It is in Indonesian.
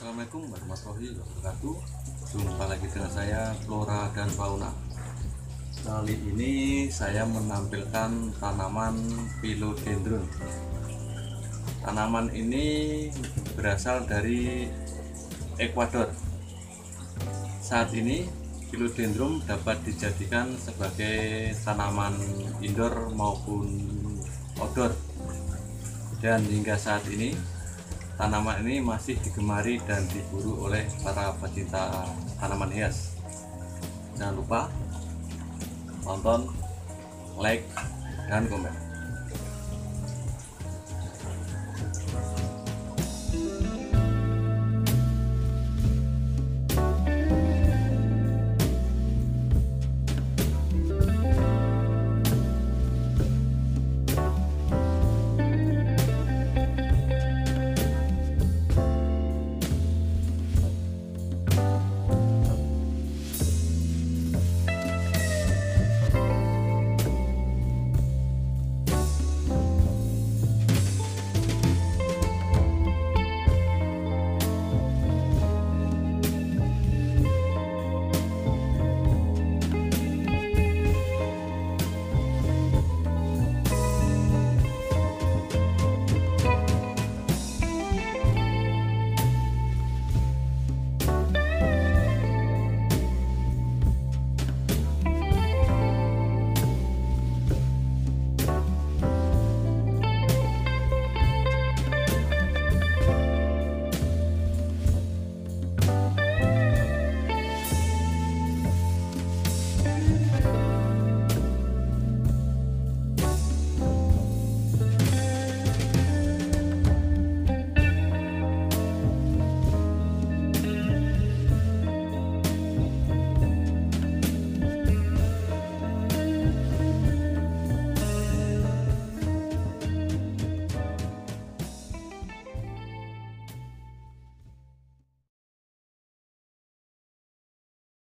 Assalamualaikum warahmatullahi wabarakatuh. Jumpa lagi dengan saya Flora dan Fauna. Kali ini saya menampilkan tanaman Philodendron. Tanaman ini berasal dari Ekuador. Saat ini Philodendron dapat dijadikan sebagai tanaman indoor maupun outdoor. Dan hingga saat ini tanaman ini masih digemari dan diburu oleh para pecinta tanaman hias. Jangan lupa tonton, like, dan komen.